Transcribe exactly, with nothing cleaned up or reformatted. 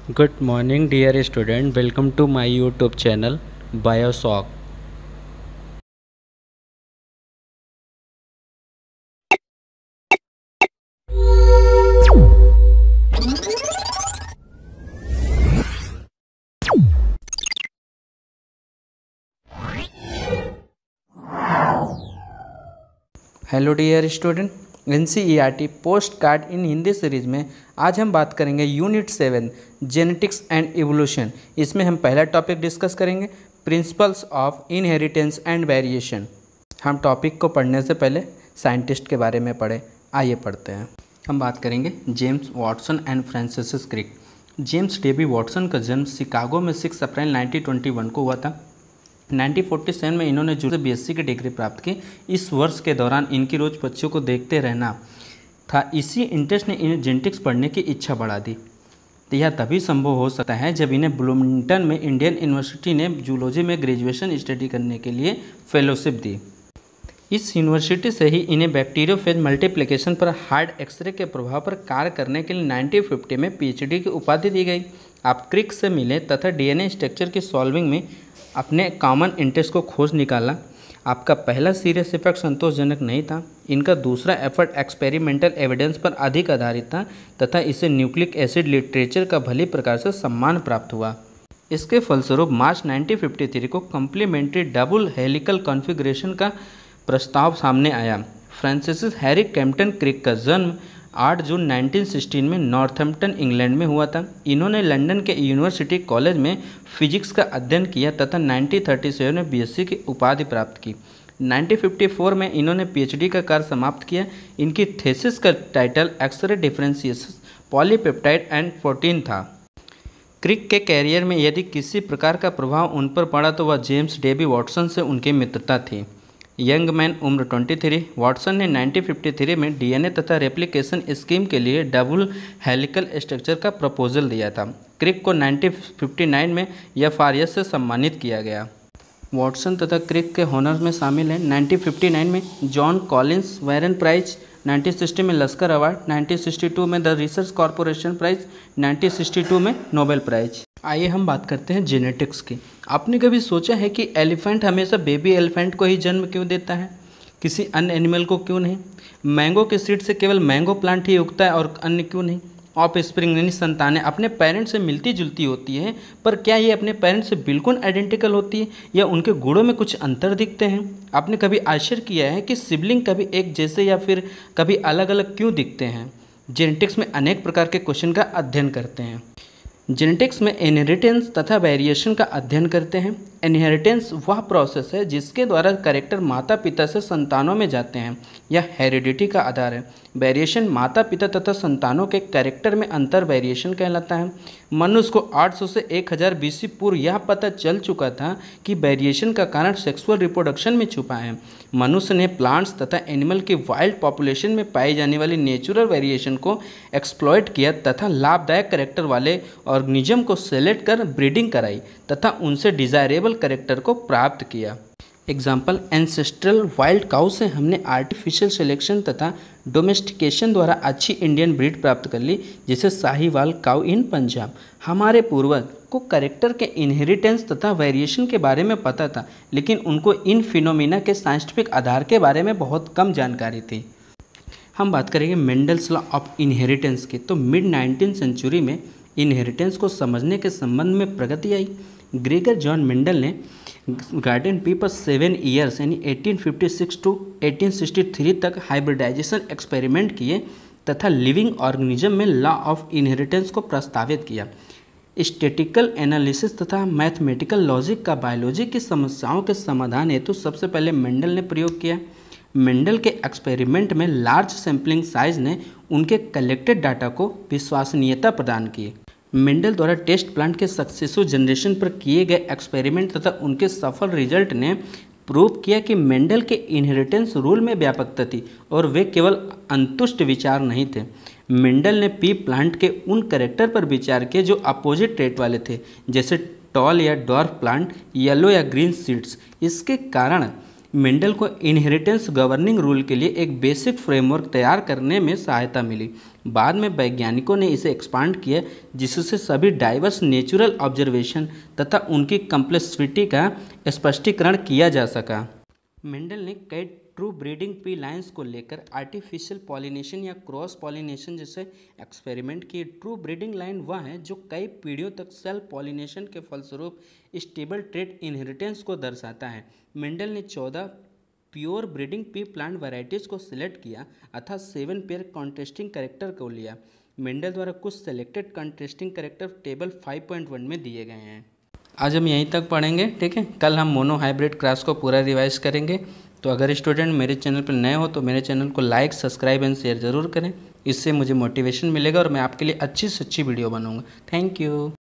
Good morning, dear student. Welcome to my YouTube channel, Biosoc. Hello dear student, N C E R T post card in Hindi series में आज हम बात करेंगे unit seven genetics and evolution. इसमें हम पहला topic discuss करेंगे principles of inheritance and variation. हम टॉपिक को पढ़ने से पहले साइंटिस्ट के बारे में पढ़े, आइए पढ़ते हैं। हम बात करेंगे James Watson and Francis Crick. James Dewey Watson का जन्म शिकागो में six April nineteen twenty one को हुआ था। नाइनटीन फोर्टी सेवन में इन्होंने जो बी एस सी की डिग्री प्राप्त की। इस वर्ष के दौरान इनकी रोज़ बच्चों को देखते रहना था। इसी इंटरेस्ट ने इन्हें जेनेटिक्स पढ़ने की इच्छा बढ़ा दी। तो यह तभी संभव हो सकता है जब इन्हें ब्लूमिंगटन में इंडियन यूनिवर्सिटी ने जूलॉजी में ग्रेजुएशन स्टडी करने के लिए फेलोशिप दी। इस यूनिवर्सिटी से ही इन्हें बैक्टीरियोफेज मल्टीप्लिकेशन पर हार्ड एक्सरे के प्रभाव पर कार्य करने के लिए नाइनटीन फिफ्टी में पी एच डी की उपाधि दी गई। आप क्रिक से मिले तथा डी एन ए स्ट्रक्चर की सॉल्विंग में अपने कॉमन इंटरेस्ट को खोज निकाला। आपका पहला सीरियस इफेक्ट संतोषजनक नहीं था। इनका दूसरा एफर्ट एक्सपेरिमेंटल एविडेंस पर अधिक आधारित था तथा इसे न्यूक्लिक एसिड लिटरेचर का भली प्रकार से सम्मान प्राप्त हुआ। इसके फलस्वरूप मार्च नाइनटीन फिफ्टी थ्री को कम्प्लीमेंट्री डबल हेलिकल कॉन्फ़िगरेशन का प्रस्ताव सामने आया। फ्रांसिस हैरी कैम्पटन क्रिक का जन्म आठ जून नाइनटीन सिक्सटीन में नॉर्थैम्प्टन इंग्लैंड में हुआ था। इन्होंने लंदन के यूनिवर्सिटी कॉलेज में फिजिक्स का अध्ययन किया तथा नाइनटीन थर्टी सेवन में बी एस सी की उपाधि प्राप्त की। नाइनटीन फिफ्टी फोर में इन्होंने पी एच डी का कार्य समाप्त किया। इनकी थीसिस का title X ray differentiation polypeptide and protein था। क्रिक के कैरियर में यदि किसी प्रकार का प्रभाव उन पर पड़ा तो वह जेम्स डेबी वाटसन से उनकी मित्रता थी। यंग मैन उम्र तेईस, वाटसन ने नाइनटीन फिफ्टी थ्री में डी एन ए तथा रेप्लिकेशन स्कीम के लिए डबल हेलिकल स्ट्रक्चर का प्रपोजल दिया था। क्रिक को नाइनटीन फिफ्टी नाइन में एफ आर एस से सम्मानित किया गया। वाटसन तथा क्रिक के हॉनर्स में शामिल हैं नाइनटीन फिफ्टी नाइन में John Collins Warren prize, nineteen sixty में Lasker award, nineteen sixty two में the research corporation prize, nineteen sixty two में नोबेल प्राइज। आइए हम बात करते हैं जेनेटिक्स की। आपने कभी सोचा है कि एलिफेंट हमेशा बेबी एलिफेंट को ही जन्म क्यों देता है, किसी अन्य एनिमल को क्यों नहीं? मैंगो के सीड से केवल मैंगो प्लांट ही उगता है और अन्य क्यों नहीं? ऑफ स्प्रिंग यानी संतानें अपने पेरेंट्स से मिलती जुलती होती है, पर क्या ये अपने पेरेंट्स से बिल्कुल आइडेंटिकल होती है या उनके गुणों में कुछ अंतर दिखते हैं? आपने कभी आश्चर्य किया है कि सिबलिंग कभी एक जैसे या फिर कभी अलग अलग क्यों दिखते हैं? जेनेटिक्स में अनेक प्रकार के क्वेश्चन का अध्ययन करते हैं। जेनेटिक्स में इनहेरिटेंस तथा वेरिएशन का अध्ययन करते हैं। इनहेरिटेंस वह प्रोसेस है जिसके द्वारा कैरेक्टर माता पिता से संतानों में जाते हैं, यह हेरिडिटी का आधार है। वेरिएशन माता पिता तथा संतानों के कैरेक्टर में अंतर वेरिएशन कहलाता है। मनुष्य को आठ सौ से एक हज़ार बीसी पूर्व यह पता चल चुका था कि वेरिएशन का कारण सेक्सुअल रिप्रोडक्शन में छुपा है। मनुष्य ने प्लांट्स तथा एनिमल की वाइल्ड पॉपुलेशन में पाई जाने वाली नेचुरल वेरिएशन को एक्सप्लॉइट किया तथा लाभदायक कैरेक्टर वाले ऑर्गेनिज्म को सेलेक्ट कर ब्रीडिंग कराई तथा उनसे डिजायरेबल कैरेक्टर को प्राप्त किया। एग्जाम्पल एंसेस्ट्रल वाइल्ड काउ से हमने आर्टिफिशियल सिलेक्शन तथा डोमेस्टिकेशन द्वारा अच्छी इंडियन ब्रीड प्राप्त कर ली, जिसे साहिवाल काउ इन पंजाब। हमारे पूर्वज को कैरेक्टर के इनहेरिटेंस तथा वेरिएशन के बारे में पता था, लेकिन उनको इन फिनोमिना के साइंटिफिक आधार के बारे में बहुत कम जानकारी थी। हम बात करेंगे मेंडल्स लॉ ऑफ इनहेरिटेंस की। तो मिड नाइनटीन सेंचुरी में इनहेरिटेंस को समझने के संबंध में प्रगति आई। ग्रेगर जॉन मेंडल ने गार्डन पी पर सेवन ईयर्स यानी eighteen fifty six to eighteen sixty three तक हाइब्रिडाइजेशन एक्सपेरिमेंट किए तथा लिविंग ऑर्गेनिज्म में लॉ ऑफ इनहेरिटेंस को प्रस्तावित किया। स्टैटिस्टिकल एनालिसिस तथा मैथमेटिकल लॉजिक का बायोलॉजी की समस्याओं के समाधान हेतु सबसे पहले मेंडल ने प्रयोग किया। मेंडल के एक्सपेरिमेंट में लार्ज सैंपलिंग साइज ने उनके कलेक्टेड डाटा को विश्वसनीयता प्रदान की। मेंडल द्वारा टेस्ट प्लांट के सक्सेसफुल जनरेशन पर किए गए एक्सपेरिमेंट तथा उनके सफल रिजल्ट ने प्रूव किया कि मेंडल के इनहेरिटेंस रूल में व्यापकता थी और वे केवल अंतुष्ट विचार नहीं थे। मेंडल ने पी प्लांट के उन कैरेक्टर पर विचार किया जो अपोजिट ट्रेट वाले थे, जैसे टॉल या डॉर्फ प्लांट, येलो या ग्रीन सीड्स। इसके कारण मेंडल को इनहेरिटेंस गवर्निंग रूल के लिए एक बेसिक फ्रेमवर्क तैयार करने में सहायता मिली। बाद में वैज्ञानिकों ने इसे एक्सपांड किया, जिससे सभी डाइवर्स नेचुरल ऑब्जर्वेशन तथा उनकी कम्प्लेक्सिटी का स्पष्टीकरण किया जा सका। मेंडल ने कई ट्रू ब्रीडिंग पी लाइन्स को लेकर आर्टिफिशियल पॉलिनेशन या क्रॉस पॉलिनेशन जैसे एक्सपेरिमेंट किए। ट्रू ब्रीडिंग लाइन वह है जो कई पीढ़ियों तक सेल्फ पॉलिनेशन के फलस्वरूप स्टेबल ट्रेड इनहेरिटेंस को दर्शाता है। मेंडल ने चौदह pure breeding pea plant varieties को सिलेक्ट किया अर्थात सेवन पेयर कॉन्ट्रास्टिंग कैरेक्टर को लिया। मेंडल द्वारा कुछ selected contrasting character table five point one में दिए गए हैं। आज हम यहीं तक पढ़ेंगे, ठीक है। कल हम मोनो हाइब्रिड क्रॉस को पूरा रिवाइज करेंगे। तो अगर स्टूडेंट मेरे चैनल पर नए हो तो मेरे चैनल को लाइक, सब्सक्राइब एंड शेयर ज़रूर करें। इससे मुझे मोटिवेशन मिलेगा और मैं आपके लिए अच्छी से अच्छी वीडियो बनाऊंगा। Thank you.